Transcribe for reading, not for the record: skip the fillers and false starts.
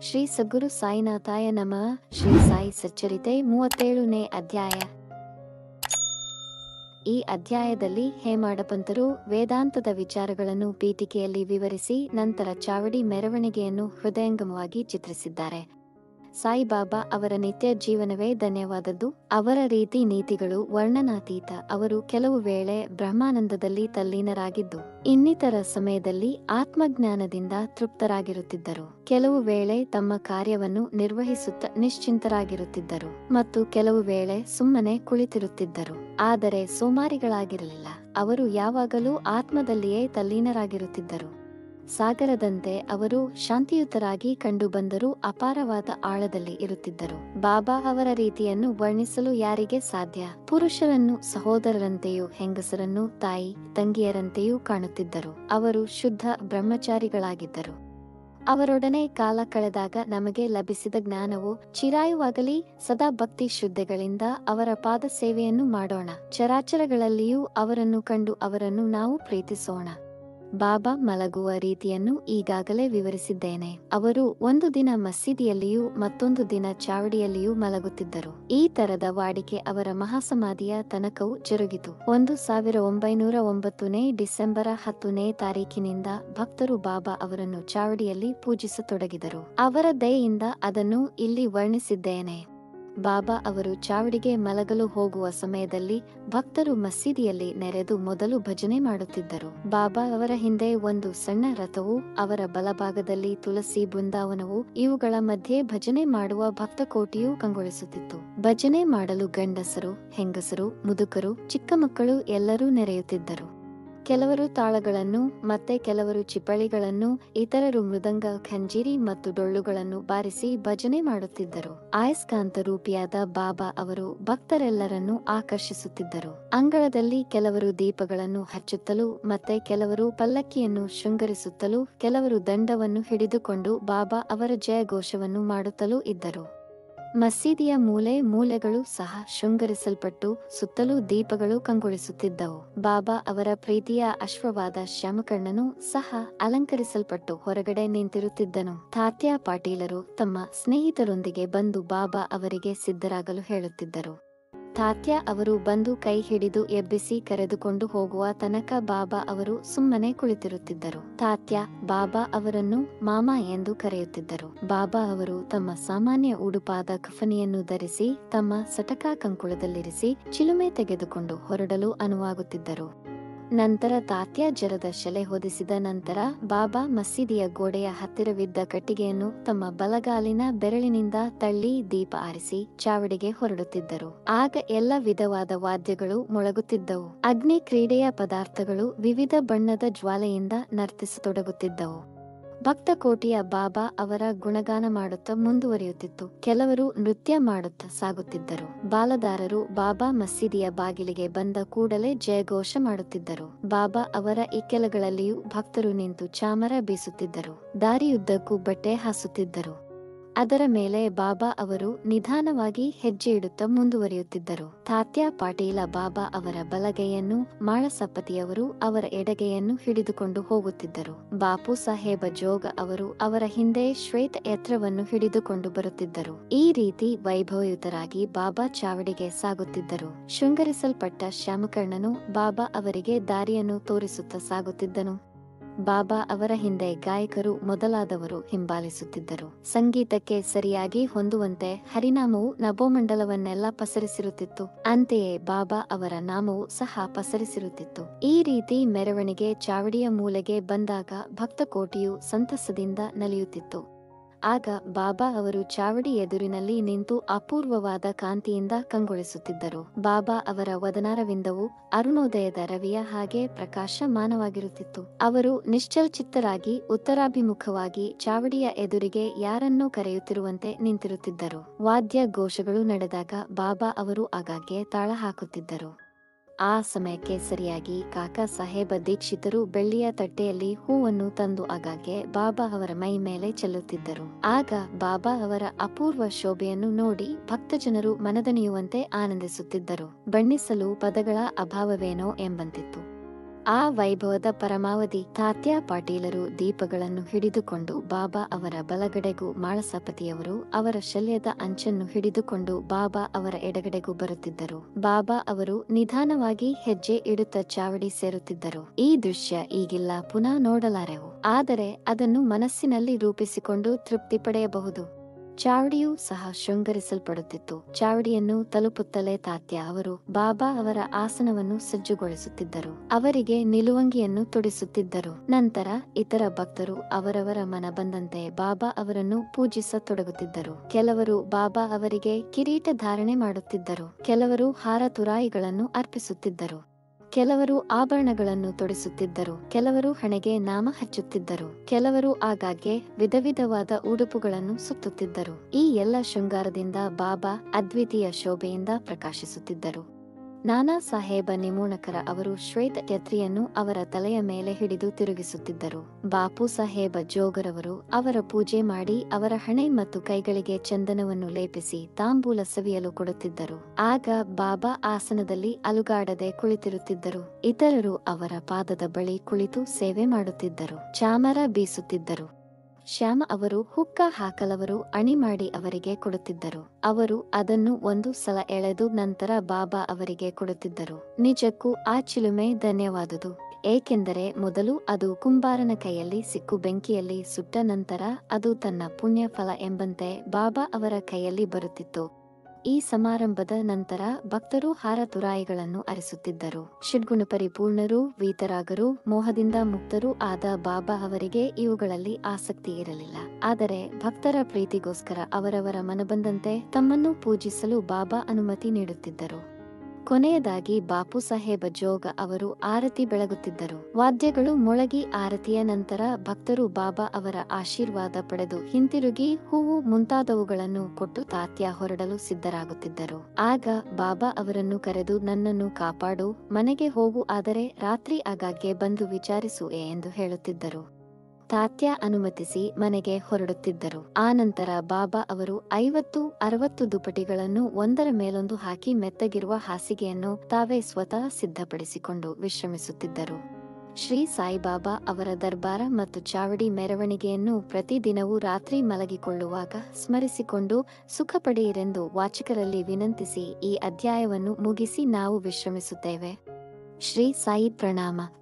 ಶ್ರೀ ಸದ್ಗುರು ಸಾಯಿನಾಥಾಯ ನಮಃ. ಶ್ರೀ ಸಾಯಿ ಸಚ್ಚರಿತೆ 37ನೇ ಅಧ್ಯಾಯ. ಈ ಅಧ್ಯಾಯದಲ್ಲಿ ಹೇಮಾಡಪಂತರು ವೇದಾಂತದ ವಿಚಾರಗಳನ್ನು ಪೀಠಿಕೆಯಲ್ಲಿ ವಿವರಿಸಿ ನಂತರ ಚಾವಡಿ ಮೆರವಣಿಗೆಯನ್ನು ಹೃದಯಂಗಮವಾಗಿ ಚಿತ್ರಿಸಿದ್ದಾರೆ. ಸಾಯಿಬಾಬಾ ಅವರ ನಿತ್ಯ ಜೀವನವೇ ಧನ್ಯವಾದದ್ದು. ಅವರ ರೀತಿ ನೀತಿಗಳು ವರ್ಣನಾತೀತ. ಅವರು ಕೆಲವು ವೇಳೆ ಬ್ರಹ್ಮಾನಂದದಲ್ಲಿ ತಲ್ಲೀನರಾಗಿದ್ದು, ಇನ್ನಿತರ ಸಮಯದಲ್ಲಿ ಆತ್ಮಜ್ಞಾನದಿಂದ ತೃಪ್ತರಾಗಿರುತ್ತಿದ್ದರು. ಕೆಲವು ವೇಳೆ ತಮ್ಮ ಕಾರ್ಯವನ್ನು ನಿರ್ವಹಿಸುತ್ತಾ ನಿಶ್ಚಿಂತರಾಗಿರುತ್ತಿದ್ದರು ಮತ್ತು ಕೆಲವು ವೇಳೆ ಸುಮ್ಮನೆ ಕುಳಿತಿರುತ್ತಿದ್ದರು. ಆದರೆ ಸೋಮಾರಿಗಳಾಗಿರಲಿಲ್ಲ. ಅವರು ಯಾವಾಗಲೂ ಆತ್ಮದಲ್ಲಿಯೇ ತಲ್ಲೀನರಾಗಿರುತ್ತಿದ್ದರು. ಸಾಗರದಂತೆ ಅವರು ಶಾಂತಿಯುತರಾಗಿ ಕಂಡುಬಂದರೂ ಅಪಾರವಾದ ಆಳದಲ್ಲಿ ಇರುತ್ತಿದ್ದರು. ಬಾಬಾ ಅವರ ರೀತಿಯನ್ನು ವರ್ಣಿಸಲು ಯಾರಿಗೆ ಸಾಧ್ಯ? ಪುರುಷರನ್ನು ಸಹೋದರರಂತೆಯೂ ಹೆಂಗಸರನ್ನು ತಾಯಿ ತಂಗಿಯರಂತೆಯೂ ಕಾಣುತ್ತಿದ್ದರು. ಅವರು ಶುದ್ಧ ಬ್ರಹ್ಮಚಾರಿಗಳಾಗಿದ್ದರು. ಅವರೊಡನೆ ಕಾಲ ಕಳೆದಾಗ ನಮಗೆ ಲಭಿಸಿದ ಜ್ಞಾನವು ಚಿರಾಯುವಾಗಲಿ. ಸದಾ ಭಕ್ತಿ ಶ್ರದ್ಧೆಗಳಿಂದ ಅವರ ಪಾದ ಸೇವೆಯನ್ನು ಮಾಡೋಣ. ಚರಾಚರಗಳಲ್ಲಿಯೂ ಅವರನ್ನು ಕಂಡು ಅವರನ್ನು ನಾವು ಪ್ರೀತಿಸೋಣ. ಬಾಬಾ ಮಲಗುವ ರೀತಿಯನ್ನು ಈಗಾಗಲೇ ವಿವರಿಸಿದ್ದೇನೆ. ಅವರು ಒಂದು ದಿನ ಮಸೀದಿಯಲ್ಲಿಯೂ ಮತ್ತೊಂದು ದಿನ ಚಾವಡಿಯಲ್ಲಿಯೂ ಮಲಗುತ್ತಿದ್ದರು. ಈ ತರದ ವಾಡಿಕೆ ಅವರ ಮಹಾಸಮಾಧಿಯ ತನಕವೂ ಜರುಗಿತು. 1909 ಡಿಸೆಂಬರ್ 10ನೇ ತಾರೀಖಿನಿಂದ ಭಕ್ತರು ಬಾಬಾ ಅವರನ್ನು ಚಾವಡಿಯಲ್ಲಿ ಪೂಜಿಸತೊಡಗಿದರು. ಅವರ ದಯೆಯಿಂದ ಅದನ್ನು ಇಲ್ಲಿ ವರ್ಣಿಸಿದ್ದೇನೆ. ಬಾಬಾ ಅವರು ಚಾವಡಿಗೆ ಮಲಗಲು ಹೋಗುವ ಸಮಯದಲ್ಲಿ ಭಕ್ತರು ಮಸೀದಿಯಲ್ಲಿ ನೆರೆದು ಮೊದಲು ಭಜನೆ ಮಾಡುತ್ತಿದ್ದರು. ಬಾಬಾ ಅವರ ಹಿಂದೆ ಒಂದು ಸಣ್ಣ ರಥವು, ಅವರ ಬಲಭಾಗದಲ್ಲಿ ತುಳಸಿ ಬೃಂದಾವನವು, ಇವುಗಳ ಮಧ್ಯೆ ಭಜನೆ ಮಾಡುವ ಭಕ್ತಕೋಟಿಯು ಕಂಗೊಳಿಸುತ್ತಿತ್ತು. ಭಜನೆ ಮಾಡಲು ಗಂಡಸರು, ಹೆಂಗಸರು, ಮುದುಕರು, ಚಿಕ್ಕ ಮಕ್ಕಳು ಎಲ್ಲರೂ ನೆರೆಯುತ್ತಿದ್ದರು. ಕೆಲವರು ತಾಳಗಳನ್ನು ಮತ್ತೆ ಕೆಲವರು ಚಿಪ್ಪಳಿಗಳನ್ನು, ಇತರರು ಮೃದಂಗ, ಖಂಜೀರಿ ಮತ್ತು ಡೊಳ್ಳುಗಳನ್ನು ಬಾರಿಸಿ ಭಜನೆ ಮಾಡುತ್ತಿದ್ದರು. ಅಯಸ್ಕಾಂತ ರೂಪಿಯಾದ ಬಾಬಾ ಅವರು ಭಕ್ತರೆಲ್ಲರನ್ನೂ ಆಕರ್ಷಿಸುತ್ತಿದ್ದರು. ಅಂಗಳದಲ್ಲಿ ಕೆಲವರು ದೀಪಗಳನ್ನು ಹಚ್ಚುತ್ತಲೂ ಮತ್ತೆ ಕೆಲವರು ಪಲ್ಲಕ್ಕಿಯನ್ನು ಶೃಂಗರಿಸುತ್ತಲೂ ಕೆಲವರು ದಂಡವನ್ನು ಹಿಡಿದುಕೊಂಡು ಬಾಬಾ ಅವರ ಜಯಘೋಷವನ್ನು ಮಾಡುತ್ತಲೂ ಇದ್ದರು. ಮಸೀದಿಯ ಮೂಲೆ ಮೂಲೆಗಳು ಸಹ ಶೃಂಗರಿಸಲ್ಪಟ್ಟು ಸುತ್ತಲೂ ದೀಪಗಳು ಕಂಗೊಳಿಸುತ್ತಿದ್ದವು. ಬಾಬಾ ಅವರ ಪ್ರೀತಿಯ ಅಶ್ವವಾದ ಶ್ಯಾಮಕರ್ಣನು ಸಹ ಅಲಂಕರಿಸಲ್ಪಟ್ಟು ಹೊರಗಡೆ ನಿಂತಿರುತ್ತಿದ್ದನು. ತಾತ್ಯಾ ಪಾಟೀಲರು ತಮ್ಮ ಸ್ನೇಹಿತರೊಂದಿಗೆ ಬಂದು ಬಾಬಾ ಅವರಿಗೆ ಸಿದ್ಧರಾಗಲು ಹೇಳುತ್ತಿದ್ದರು. ತಾತ್ಯಾ ಅವರು ಬಂದು ಕೈ ಹಿಡಿದು ಎಬ್ಬಿಸಿ ಕರೆದುಕೊಂಡು ಹೋಗುವ ತನಕ ಬಾಬಾ ಅವರು ಸುಮ್ಮನೆ ಕುಳಿತಿರುತ್ತಿದ್ದರು. ತಾತ್ಯಾ ಬಾಬಾ ಅವರನ್ನು ಮಾಮಾ ಎಂದು ಕರೆಯುತ್ತಿದ್ದರು. ಬಾಬಾ ಅವರು ತಮ್ಮ ಸಾಮಾನ್ಯ ಉಡುಪಾದ ಕಫನಿಯನ್ನು ಧರಿಸಿ ತಮ್ಮ ಸಟಕ ಕಂಕುಳದಲ್ಲಿರಿಸಿ ಚಿಲುಮೆ ತೆಗೆದುಕೊಂಡು ಹೊರಡಲು ಅನುವಾಗುತ್ತಿದ್ದರು. ನಂತರ ತಾತ್ಯಾ ಜರದ ಶೆಲೆ ಹೊದಿಸಿದ ನಂತರ ಬಾಬಾ ಮಸೀದಿಯ ಗೋಡೆಯ ಹತ್ತಿರವಿದ್ದ ಕಟ್ಟಿಗೆಯನ್ನು ತಮ್ಮ ಬಲಗಾಲಿನ ಬೆರಳಿನಿಂದ ತಳ್ಳಿ ದೀಪ ಆರಿಸಿ ಚಾವಡಿಗೆ ಹೊರಡುತ್ತಿದ್ದರು. ಆಗ ಎಲ್ಲ ವಿಧವಾದ ವಾದ್ಯಗಳು ಮೊಳಗುತ್ತಿದ್ದವು. ಅಗ್ನಿ ಕ್ರೀಡೆಯ ಪದಾರ್ಥಗಳು ವಿವಿಧ ಬಣ್ಣದ ಜ್ವಾಲೆಯಿಂದ ನರ್ತಿಸತೊಡಗುತ್ತಿದ್ದವು. ಭಕ್ತಕೋಟಿಯ ಬಾಬಾ ಅವರ ಗುಣಗಾನ ಮಾಡುತ್ತಾ ಮುಂದುವರಿಯುತ್ತಿತ್ತು. ಕೆಲವರು ನೃತ್ಯ ಮಾಡುತ್ತಾ ಸಾಗುತ್ತಿದ್ದರು. ಬಾಲದಾರರು ಬಾಬಾ ಮಸೀದಿಯ ಬಾಗಿಲಿಗೆ ಬಂದ ಕೂಡಲೇ ಜಯಘೋಷ ಮಾಡುತ್ತಿದ್ದರು. ಬಾಬಾ ಅವರ ಇಕ್ಕೆಲಗಳಲ್ಲಿಯೂ ಭಕ್ತರು ನಿಂತು ಚಾಮರ ಬೀಸುತ್ತಿದ್ದರು. ದಾರಿಯುದ್ದಕ್ಕೂ ಬಟ್ಟೆ ಹಾಸುತ್ತಿದ್ದರು. ಅದರ ಮೇಲೆ ಬಾಬಾ ಅವರು ನಿಧಾನವಾಗಿ ಹೆಜ್ಜೆ ಇಡುತ್ತಾ ಮುಂದುವರಿಯುತ್ತಿದ್ದರು. ತಾತ್ಯಾ ಪಾಟೀಲ ಬಾಬಾ ಅವರ ಬಲಗೈಯನ್ನು, ಮಾಳಸಪ್ಪತಿಯವರು ಅವರ ಎಡಗೈಯನ್ನು ಹಿಡಿದುಕೊಂಡು ಹೋಗುತ್ತಿದ್ದರು. ಬಾಪು ಸಾಹೇಬ ಜೋಗ ಅವರು ಅವರ ಹಿಂದೆ ಶ್ವೇತ ಎತ್ರವನ್ನು ಹಿಡಿದುಕೊಂಡು ಬರುತ್ತಿದ್ದರು. ಈ ರೀತಿ ವೈಭವಯುತರಾಗಿ ಬಾಬಾ ಚಾವಡಿಗೆ ಸಾಗುತ್ತಿದ್ದರು. ಶೃಂಗರಿಸಲ್ಪಟ್ಟ ಶ್ಯಾಮಕರ್ಣನು ಬಾಬಾ ಅವರಿಗೆ ದಾರಿಯನ್ನು ತೋರಿಸುತ್ತಾ ಸಾಗುತ್ತಿದ್ದನು. ಬಾಬಾ ಅವರ ಹಿಂದೆ ಗಾಯಕರು ಮೊದಲಾದವರು ಹಿಂಬಾಲಿಸುತ್ತಿದ್ದರು. ಸಂಗೀತಕ್ಕೆ ಸರಿಯಾಗಿ ಹೊಂದುವಂತೆ ಹರಿನಾಮವು ನಭೋಮಂಡಲವನ್ನೆಲ್ಲ ಪಸರಿಸಿರುತ್ತಿತ್ತು. ಅಂತೆಯೇ ಬಾಬಾ ಅವರ ನಾಮವು ಸಹ ಪಸರಿಸಿರುತ್ತಿತ್ತು. ಈ ರೀತಿ ಮೆರವಣಿಗೆ ಚಾವಡಿಯ ಮೂಲೆಗೆ ಬಂದಾಗ ಭಕ್ತಕೋಟಿಯು ಸಂತಸದಿಂದ ನಲಿಯುತ್ತಿತ್ತು. ಆಗ ಬಾಬಾ ಅವರು ಚಾವಡಿ ಎದುರಿನಲ್ಲಿ ನಿಂತು ಅಪೂರ್ವವಾದ ಕಾಂತಿಯಿಂದ ಕಂಗೊಳಿಸುತ್ತಿದ್ದರು. ಬಾಬಾ ಅವರ ವದನಾರವಿಂದವು ಅರುಣೋದಯದ ರವಿಯ ಹಾಗೆ ಪ್ರಕಾಶಮಾನವಾಗಿರುತ್ತಿತ್ತು. ಅವರು ನಿಶ್ಚಲಚಿತ್ತರಾಗಿ ಉತ್ತರಾಭಿಮುಖವಾಗಿ ಚಾವಡಿಯ ಎದುರಿಗೆ ಯಾರನ್ನೋ ಕರೆಯುತ್ತಿರುವಂತೆ ನಿಂತಿರುತ್ತಿದ್ದರು. ವಾದ್ಯ ಘೋಷಗಳು ನಡೆದಾಗ ಬಾಬಾ ಅವರು ಆಗಾಗ್ಗೆ ತಾಳ ಹಾಕುತ್ತಿದ್ದರು. ಆ ಸಮಯಕ್ಕೆ ಸರಿಯಾಗಿ ಕಾಕಾ ಸಾಹೇಬ ದೀಕ್ಷಿತರು ಬೆಳ್ಳಿಯ ತಟ್ಟೆಯಲ್ಲಿ ಹೂವನ್ನು ತಂದು ಆಗಾಗ್ಗೆ ಬಾಬಾ ಅವರ ಮೈ ಮೇಲೆ ಚೆಲ್ಲುತ್ತಿದ್ದರು. ಆಗ ಬಾಬಾ ಅವರ ಅಪೂರ್ವ ಶೋಭೆಯನ್ನು ನೋಡಿ ಭಕ್ತಜನರು ಮನದಣಿಯುವಂತೆ ಆನಂದಿಸುತ್ತಿದ್ದರು. ಬಣ್ಣಿಸಲು ಪದಗಳ ಅಭಾವವೇನೋ ಎಂಬಂತಿತ್ತು. ಆ ವೈಭವದ ಪರಮಾವಧಿ ತಾತ್ಯಾ ಪಾಟೀಲರು ದೀಪಗಳನ್ನು ಹಿಡಿದುಕೊಂಡು ಬಾಬಾ ಅವರ ಬಲಗಡೆಗೂ, ಮಾಳಸಪತಿಯವರು ಅವರ ಶಲ್ಯದ ಅಂಚನ್ನು ಹಿಡಿದುಕೊಂಡು ಬಾಬಾ ಅವರ ಎಡಗಡೆಗೂ ಬರುತ್ತಿದ್ದರು. ಬಾಬಾ ಅವರು ನಿಧಾನವಾಗಿ ಹೆಜ್ಜೆ ಇಡುತ್ತಾ ಚಾವಡಿ ಸೇರುತ್ತಿದ್ದರು. ಈ ದೃಶ್ಯ ಈಗಿಲ್ಲ, ಪುನಃ ನೋಡಲಾರೆವು. ಆದರೆ ಅದನ್ನು ಮನಸ್ಸಿನಲ್ಲಿ ರೂಪಿಸಿಕೊಂಡು ತೃಪ್ತಿ ಪಡೆಯಬಹುದು. ಚಾವಡಿಯೂ ಸಹ ಶೃಂಗರಿಸಲ್ಪಡುತ್ತಿತ್ತು. ಚಾವಡಿಯನ್ನು ತಲುಪುತ್ತಲೇ ತಾತ್ಯಾ ಅವರು ಬಾಬಾ ಅವರ ಆಸನವನ್ನು ಸಜ್ಜುಗೊಳಿಸುತ್ತಿದ್ದರು. ಅವರಿಗೆ ನಿಲುವಂಗಿಯನ್ನು ತೊಡಿಸುತ್ತಿದ್ದರು. ನಂತರ ಇತರ ಭಕ್ತರು ಅವರವರ ಮನ ಬಂದಂತೆ ಬಾಬಾ ಅವರನ್ನು ಪೂಜಿಸತೊಡಗುತ್ತಿದ್ದರು. ಕೆಲವರು ಬಾಬಾ ಅವರಿಗೆ ಕಿರೀಟ ಧಾರಣೆ ಮಾಡುತ್ತಿದ್ದರು. ಕೆಲವರು ಹಾರ ತುರಾಯಿಗಳನ್ನು ಅರ್ಪಿಸುತ್ತಿದ್ದರು. ಕೆಲವರು ಆಭರಣಗಳನ್ನು ತೊಡಿಸುತ್ತಿದ್ದರು. ಕೆಲವರು ಹಣೆಗೆ ನಾಮ ಹಚ್ಚುತ್ತಿದ್ದರು. ಕೆಲವರು ಆಗಾಗ್ಗೆ ವಿಧವಿಧವಾದ ಉಡುಪುಗಳನ್ನು ಸುತ್ತುತ್ತಿದ್ದರು. ಈ ಎಲ್ಲ ಶೃಂಗಾರದಿಂದ ಬಾಬಾ ಅದ್ವಿತೀಯ ಶೋಭೆಯಿಂದ ಪ್ರಕಾಶಿಸುತ್ತಿದ್ದರು. ನಾನಾ ಸಾಹೇಬ ನಿಮೂಣಕರ ಅವರು ಶ್ವೇತ ಛತ್ರಿಯನ್ನು ಅವರ ತಲೆಯ ಮೇಲೆ ಹಿಡಿದು ತಿರುಗಿಸುತ್ತಿದ್ದರು. ಬಾಪು ಸಾಹೇಬ ಜೋಗರವರು ಅವರ ಪೂಜೆ ಮಾಡಿ ಅವರ ಹಣೆ ಮತ್ತು ಕೈಗಳಿಗೆ ಚಂದನವನ್ನು ಲೇಪಿಸಿ ತಾಂಬೂಲ ಸವಿಯಲು ಕೊಡುತ್ತಿದ್ದರು. ಆಗ ಬಾಬಾ ಆಸನದಲ್ಲಿ ಅಲುಗಾಡದೆ ಕುಳಿತಿರುತ್ತಿದ್ದರು. ಇತರರು ಅವರ ಪಾದದ ಬಳಿ ಕುಳಿತು ಸೇವೆ ಮಾಡುತ್ತಿದ್ದರು. ಚಾಮರ ಬೀಸುತ್ತಿದ್ದರು. ಶ್ಯಾಮ ಅವರು ಹುಕ್ಕ ಹಾಕಲವರು ಅಣಿ ಮಾಡಿ ಅವರಿಗೆ ಕೊಡುತ್ತಿದ್ದರು. ಅವರು ಅದನ್ನು ಒಂದು ಸಲ ಎಳೆದು ನಂತರ ಬಾಬಾ ಅವರಿಗೆ ಕೊಡುತ್ತಿದ್ದರು. ನಿಜಕ್ಕೂ ಆ ಚಿಲುಮೆ ಧನ್ಯವಾದುದು. ಏಕೆಂದರೆ ಮೊದಲು ಅದು ಕುಂಬಾರನ ಕೈಯಲ್ಲಿ ಸಿಕ್ಕು ಬೆಂಕಿಯಲ್ಲಿ ಸುಟ್ಟ ನಂತರ ಅದು ತನ್ನ ಪುಣ್ಯ ಫಲ ಎಂಬಂತೆ ಬಾಬಾ ಅವರ ಕೈಯಲ್ಲಿ ಬರುತ್ತಿತ್ತು. ಈ ಸಮಾರಂಭದ ನಂತರ ಭಕ್ತರು ಹಾರ ತುರಾಯಿಗಳನ್ನು ಅರಿಸುತ್ತಿದ್ದರು. ಷಡ್ಗುಣ ಪರಿಪೂರ್ಣರೂ ವೀತರಾಗರೂ ಮೋಹದಿಂದ ಮುಕ್ತರೂ ಆದ ಬಾಬಾ ಅವರಿಗೆ ಇವುಗಳಲ್ಲಿ ಆಸಕ್ತಿ ಇರಲಿಲ್ಲ. ಆದರೆ ಭಕ್ತರ ಪ್ರೀತಿಗೋಸ್ಕರ ಅವರವರ ಮನಬಂದಂತೆ ತಮ್ಮನ್ನು ಪೂಜಿಸಲು ಬಾಬಾ ಅನುಮತಿ ನೀಡುತ್ತಿದ್ದರು. ಕೊನೆಯದಾಗಿ ಬಾಪು ಸಾಹೇಬ ಜೋಗ ಅವರು ಆರತಿ ಬೆಳಗುತ್ತಿದ್ದರು. ವಾದ್ಯಗಳು ಮೊಳಗಿ ಆರತಿಯ ನಂತರ ಭಕ್ತರು ಬಾಬಾ ಅವರ ಆಶೀರ್ವಾದ ಪಡೆದು ಹಿಂತಿರುಗಿ ಹೂವು ಮುಂತಾದವುಗಳನ್ನು ಕೊಟ್ಟು ತಾತ್ಯಾ ಹೊರಡಲು ಸಿದ್ಧರಾಗುತ್ತಿದ್ದರು. ಆಗ ಬಾಬಾ ಅವರನ್ನು ಕರೆದು, ನನ್ನನ್ನು ಕಾಪಾಡು, ಮನೆಗೆ ಹೋಗು, ಆದರೆ ರಾತ್ರಿ ಆಗಾಗ್ಗೆ ಬಂದು ವಿಚಾರಿಸು ಎಂದು ಹೇಳುತ್ತಿದ್ದರು. ತಾತ್ಯಾ ಅನುಮತಿಸಿ ಮನೆಗೆ ಹೊರಡುತ್ತಿದ್ದರು. ಆ ನಂತರ ಬಾಬಾ ಅವರು 50-60 ದುಪಟಿಗಳನ್ನು ಒಂದರ ಮೇಲೊಂದು ಹಾಕಿ ಮೆತ್ತಗಿರುವ ಹಾಸಿಗೆಯನ್ನು ತಾವೇ ಸ್ವತಃ ಸಿದ್ಧಪಡಿಸಿಕೊಂಡು ವಿಶ್ರಮಿಸುತ್ತಿದ್ದರು. ಶ್ರೀ ಸಾಯಿಬಾಬಾ ಅವರ ದರ್ಬಾರ ಮತ್ತು ಚಾವಡಿ ಮೆರವಣಿಗೆಯನ್ನು ಪ್ರತಿದಿನವೂ ರಾತ್ರಿ ಮಲಗಿಕೊಳ್ಳುವಾಗ ಸ್ಮರಿಸಿಕೊಂಡು ಸುಖ ಪಡೆಯಿರೆಂದು ವಾಚಕರಲ್ಲಿ ವಿನಂತಿಸಿ ಈ ಅಧ್ಯಾಯವನ್ನು ಮುಗಿಸಿ ನಾವು ವಿಶ್ರಮಿಸುತ್ತೇವೆ. ಶ್ರೀ ಸಾಯಿ ಪ್ರಣಾಮ.